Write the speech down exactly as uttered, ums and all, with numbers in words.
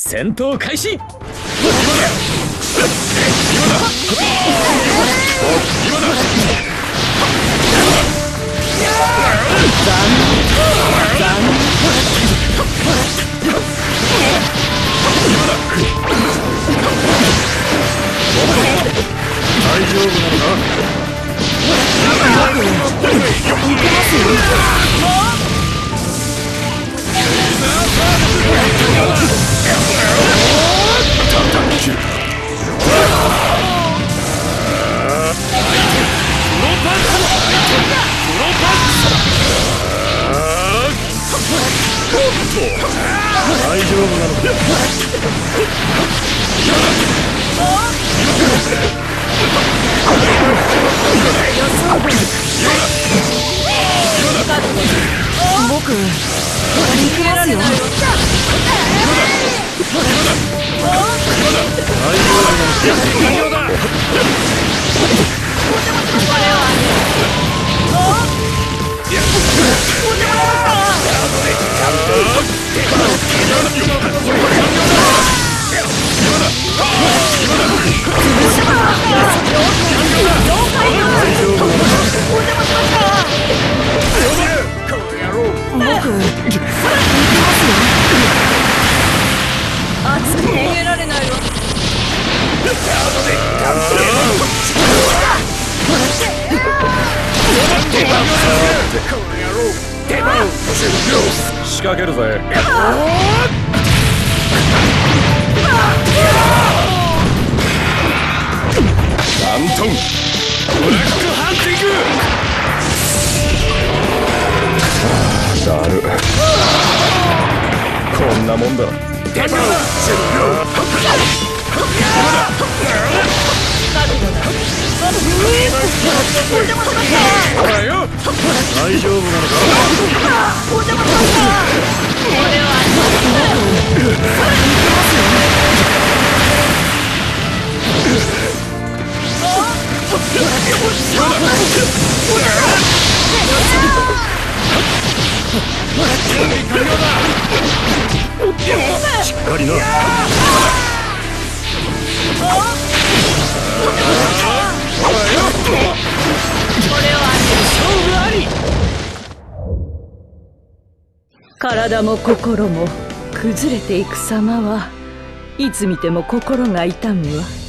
戦闘開始。今だ今だ大丈夫なのか。大丈夫なのか。 僕、逃げますよ。熱く逃げられないわ。 仕掛けるぜ。ダントンブラックハンティング。だる。こんなもんだ。出番終了。ほらよ。大丈夫なのか。しっかりな。 体も心も崩れていく様はいつ見ても心が痛むわ。